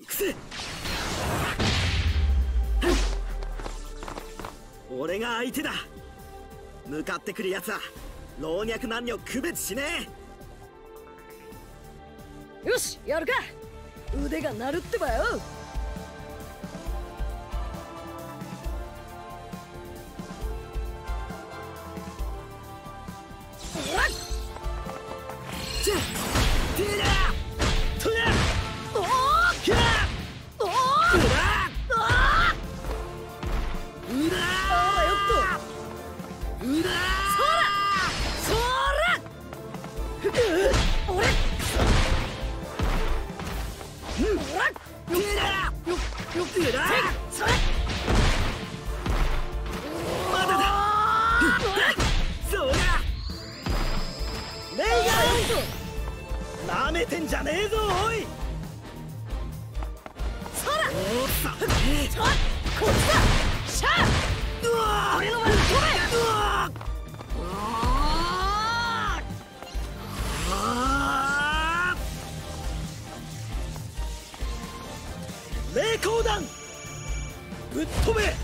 行くぜ。俺が相手だ。向かってくるやつは老若男女区別しねえ。よし、やるか。腕が鳴るってばよ。なめてんじゃねえぞ、おい。そら、おっさ、こっちだ。シャー。俺の前に飛べ。霊光弾ぶっ飛べ。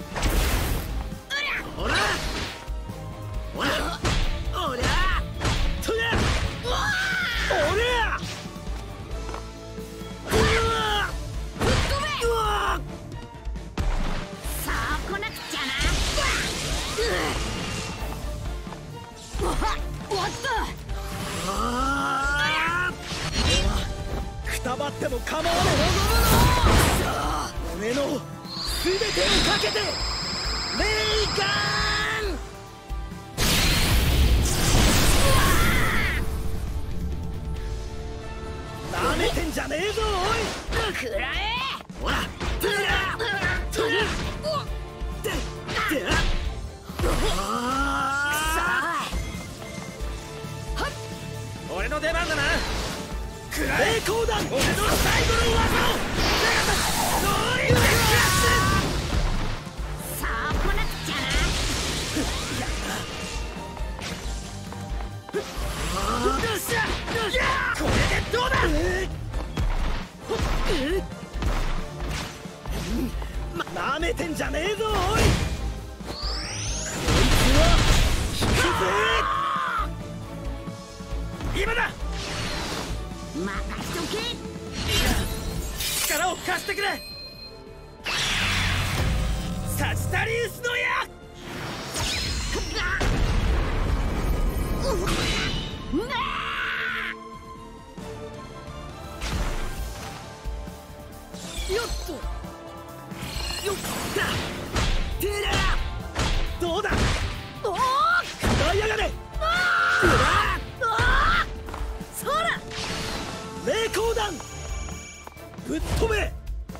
ほらほらおりゃとりゃおりゃぶっ飛べ。さあ来なくちゃな。終わった。くたばっても構わねえ。俺の全てをかけてレイガン。なめてんじゃねえぞ、おい。くらえ。ほらトゥラトゥラで俺の出番だな。霊光弾、俺の最後の技をノーリークラス。さあ来なくちゃな。これでどうだ。なめてんじゃねえぞ、おい。こいつは引くぜ。今だ。任しとけ。力を貸してくれ。サジタリウスの矢。よっとよっだ。テレラどうだ。おお食らいやがれ。そら霊光弾ぶっ飛べ。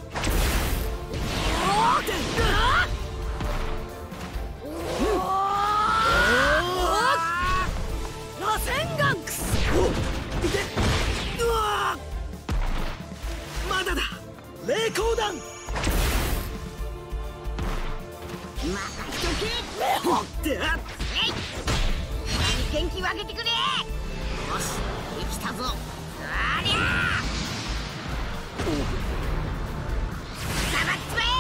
螺旋丸くそ。まだだ。霊光弾任しとけ。ほってあっ。元気分けてくれ。よしできたぞ。ありゃ黙っつべ。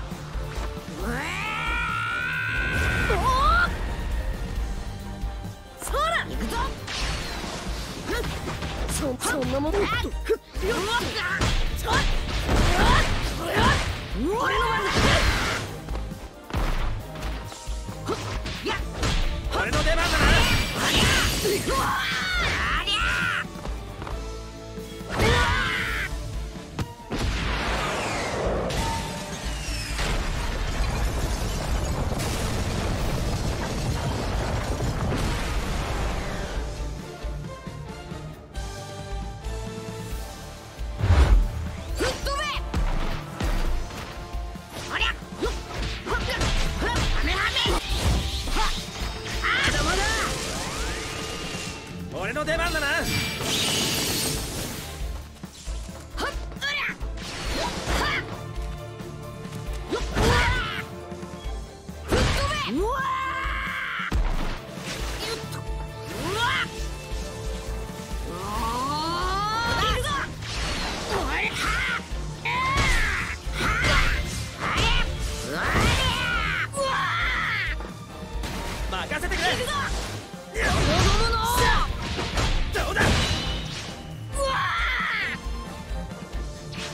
そら行くぞ。そんなもん。俺の番だ。俺の出番だな。ありゃ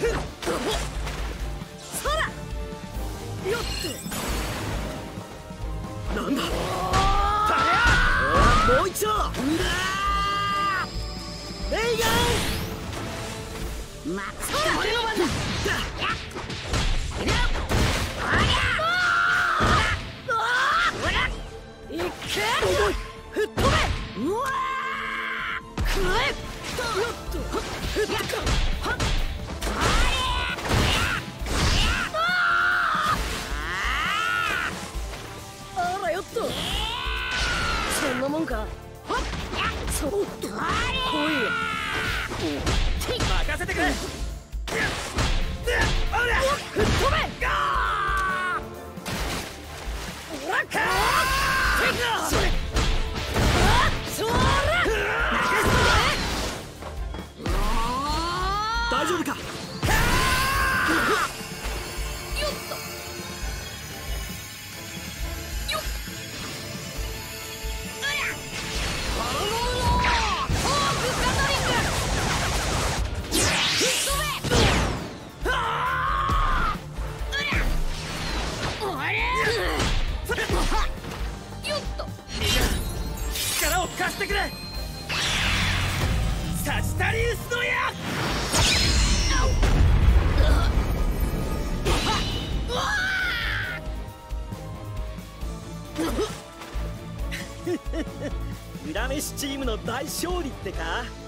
そらよっなんだもう一丁レイガンまそら俺の番だいけ吹っ飛べうわーくれよっとふっかはっあらよっとそんなもんかそっと来いよ任せてくれ吹っ飛べおらかそれそら大丈夫かよっとよっ頼むぞフォークガトリング吹っ飛べよっと力を貸してくれサジタリウスの矢裏飯チームの大勝利ってか。